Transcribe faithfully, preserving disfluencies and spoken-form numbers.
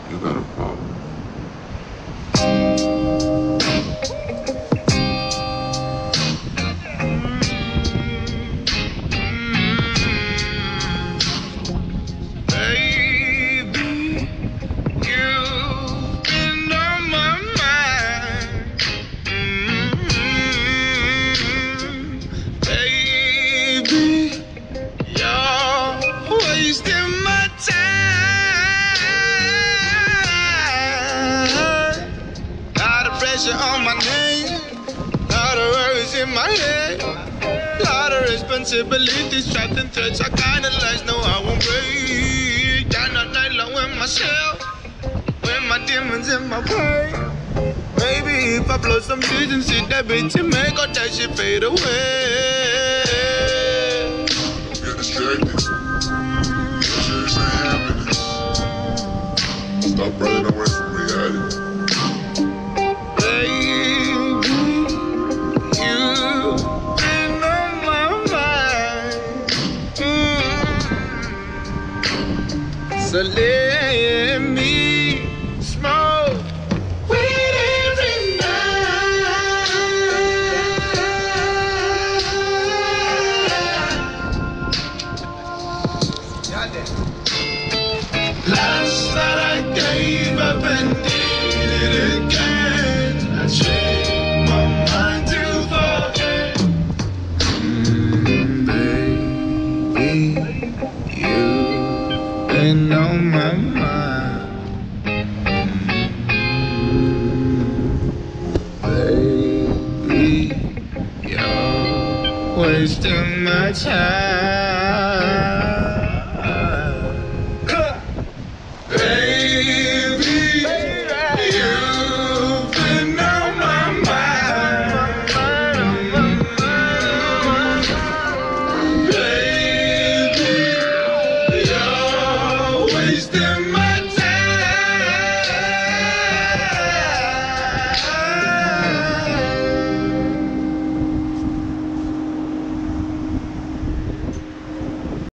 You got a problem. On my name, lot of worries in my head, lot of responsibilities trapped in threats. I kinda like, no, I won't break. Got no night long with myself, with my demons in my brain. Maybe if I blow some trees and see that bitch and make all that shit fade away. Get distracted. That shit ain't happiness. Stop running away from reality. So let me smoke weed every night. Last night I gave up and did it again. I changed my mind to forget. Mm, baby, you've been on my mind. Mm, baby, you're wasting my time.